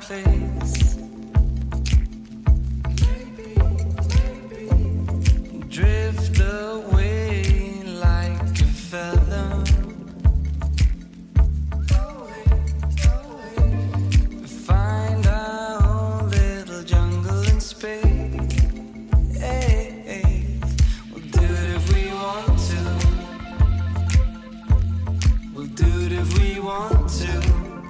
place. Drift away like a feather. Find our own little jungle in space. We'll do it if we want to. We'll do it if we want to.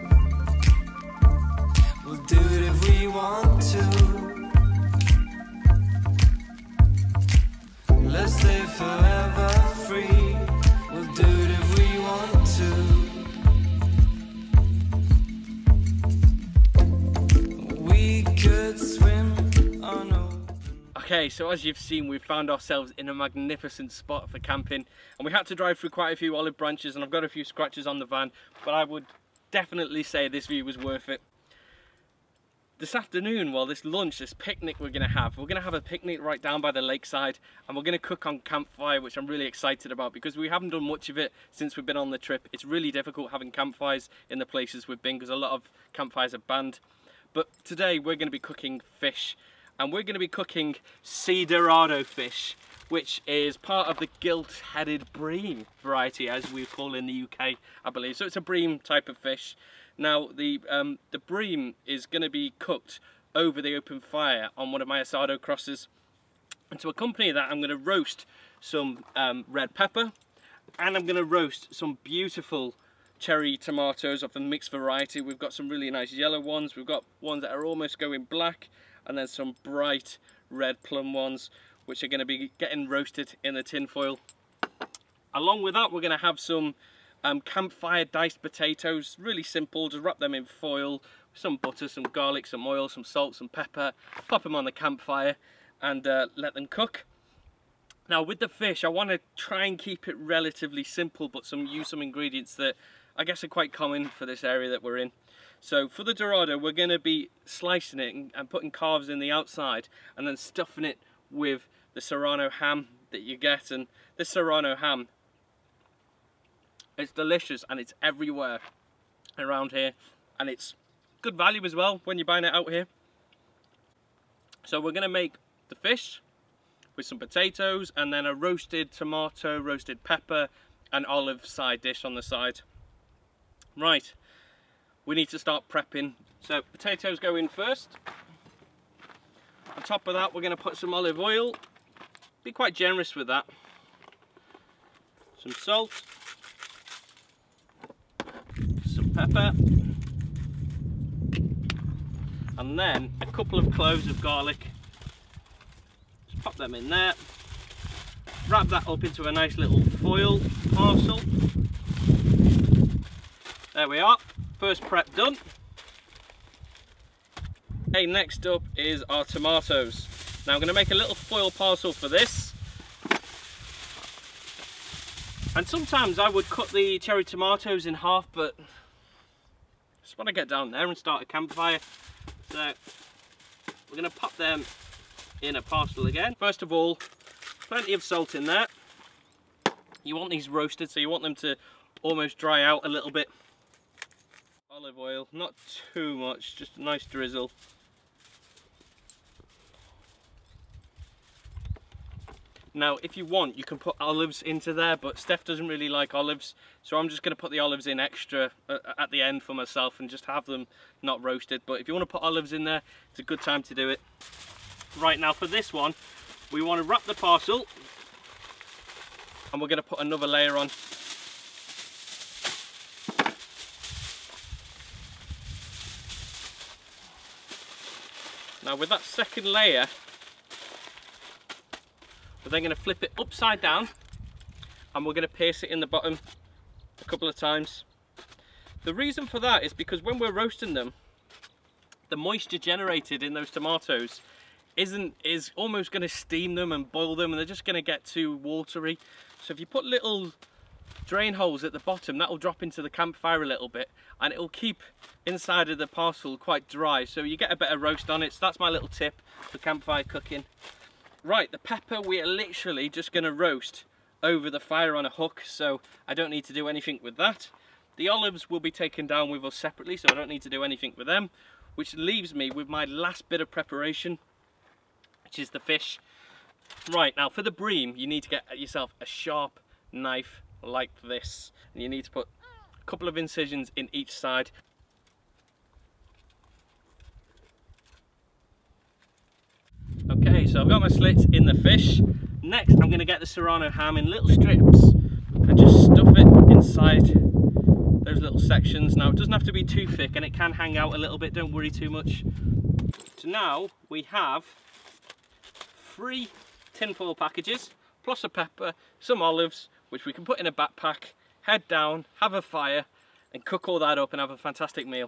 We'll do it if we want to. Let's live forever free. We'll do it if we want to. We could swim on open. Okay, so as you've seen, we've found ourselves in a magnificent spot for camping, and we had to drive through quite a few olive branches, and I've got a few scratches on the van, but I would definitely say this view was worth it. This afternoon, well, this lunch, this picnic we're going to have a picnic right down by the lakeside, and we're going to cook on campfire, which I'm really excited about because we haven't done much of it since we've been on the trip. It's really difficult having campfires in the places we've been because a lot of campfires are banned. But today we're going to be cooking fish, and we're going to be cooking sea Dorado fish, which is part of the gilt-headed bream variety, as we call in the UK, I believe. So it's a bream type of fish. Now, the bream is going to be cooked over the open fire on one of my Asado crosses. And to accompany that, I'm going to roast some red pepper, and I'm going to roast some beautiful cherry tomatoes of the mixed variety. We've got some really nice yellow ones, we've got ones that are almost going black, and then some bright red plum ones, which are going to be getting roasted in the tin foil. Along with that, we're going to have some campfire diced potatoes, really simple. Just wrap them in foil, some butter, some garlic, some oil, some salt, some pepper, pop them on the campfire and let them cook. Now with the fish, I want to try and keep it relatively simple, but use some ingredients that I guess are quite common for this area that we're in. So for the Dorado, we're going to be slicing it and putting calves in the outside and then stuffing it with the Serrano ham that you get. And this Serrano ham, it's delicious and it's everywhere around here, and it's good value as well when you're buying it out here. So we're going to make the fish with some potatoes and then a roasted tomato, roasted pepper and olive side dish on the side. Right, we need to start prepping. So potatoes go in first. On top of that, we're going to put some olive oil. Be quite generous with that. Some salt. Some pepper, and then a couple of cloves of garlic. Just pop them in there, wrap that up into a nice little foil parcel. There we are, first prep done. Okay, next up is our tomatoes. Now I'm going to make a little foil parcel for this. And sometimes I would cut the cherry tomatoes in half, but I just want to get down there and start a campfire. So we're going to pop them in a parcel again. First of all, plenty of salt in there. You want these roasted, so you want them to almost dry out a little bit. Olive oil, not too much, just a nice drizzle. Now, if you want, you can put olives into there, but Steph doesn't really like olives, so I'm just going to put the olives in extra at the end for myself and just have them not roasted. But if you want to put olives in there, it's a good time to do it. Right, now for this one, we want to wrap the parcel, and we're going to put another layer on. Now with that second layer, we're then going to flip it upside down and we're going to pierce it in the bottom a couple of times. The reason for that is because when we're roasting them, the moisture generated in those tomatoes is almost going to steam them and boil them, and they're just going to get too watery. So if you put little drain holes at the bottom, that will drop into the campfire a little bit and it will keep inside of the parcel quite dry, so you get a better roast on it. So that's my little tip for campfire cooking. Right, the pepper we are literally just going to roast over the fire on a hook, so I don't need to do anything with that. The olives will be taken down with us separately, so I don't need to do anything with them. which leaves me with my last bit of preparation, which is the fish. Right, now for the bream, you need to get yourself a sharp knife like this. And you need to put a couple of incisions in each side. Okay, so I've got my slits in the fish. Next, I'm going to get the serrano ham in little strips and just stuff it inside those little sections. Now, it doesn't have to be too thick and it can hang out a little bit, don't worry too much. So now we have 3 tinfoil packages, plus a pepper, some olives, which we can put in a backpack, head down, have a fire, and cook all that up and have a fantastic meal.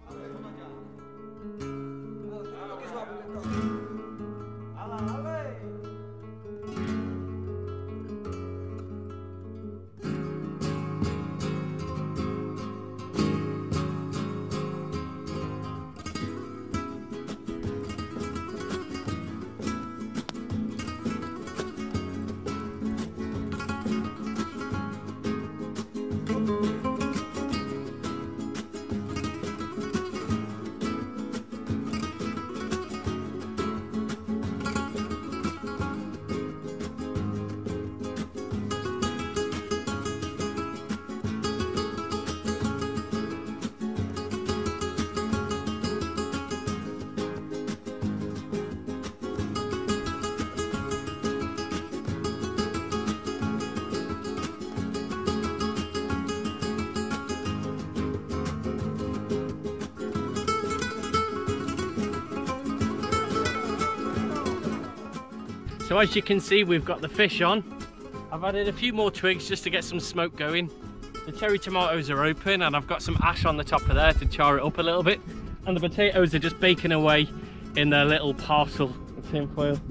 So as you can see, we've got the fish on. I've added a few more twigs just to get some smoke going. The cherry tomatoes are open and I've got some ash on the top of there to char it up a little bit. And the potatoes are just baking away in their little parcel of tin foil.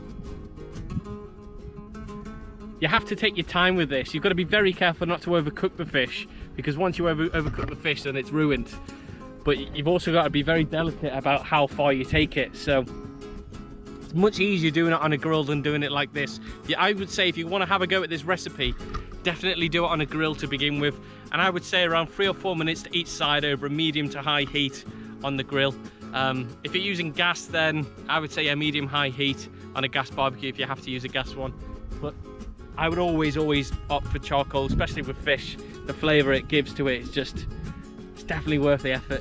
You have to take your time with this. You've got to be very careful not to overcook the fish, because once you overcook the fish, then it's ruined. But you've also got to be very delicate about how far you take it. So it's much easier doing it on a grill than doing it like this. Yeah, I would say if you want to have a go at this recipe, definitely do it on a grill to begin with. And I would say around 3 or 4 minutes to each side over a medium to high heat on the grill. If you're using gas, then I would say a medium-high heat on a gas barbecue if you have to use a gas one. But I would always opt for charcoal, especially with fish. The flavour it gives to it, it's definitely worth the effort.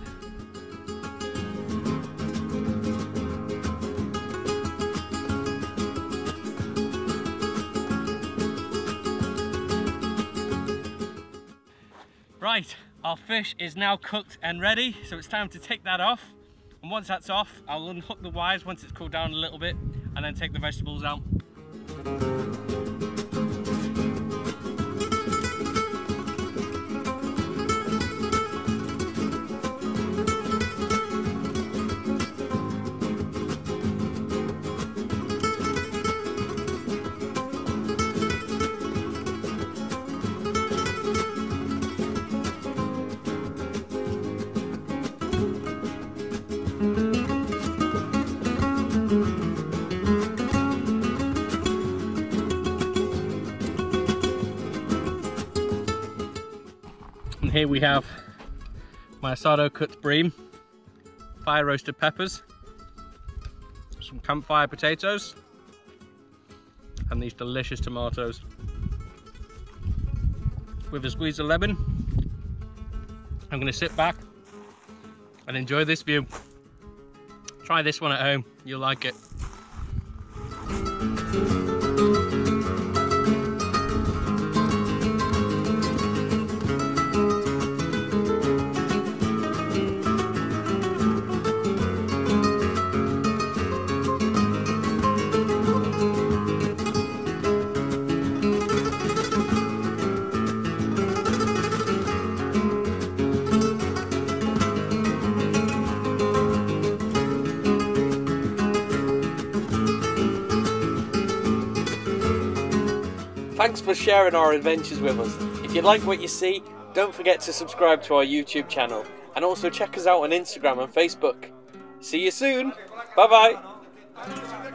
Right, our fish is now cooked and ready, so it's time to take that off. And once that's off, I'll unhook the wires once it's cooled down a little bit, and then take the vegetables out. And here we have my Asado cut bream, fire roasted peppers, some campfire potatoes, and these delicious tomatoes. With a squeeze of lemon, I'm going to sit back and enjoy this view. Try this one at home, you'll like it. Thanks for sharing our adventures with us. If you like what you see, don't forget to subscribe to our YouTube channel, and also check us out on Instagram and Facebook. See you soon. Bye bye.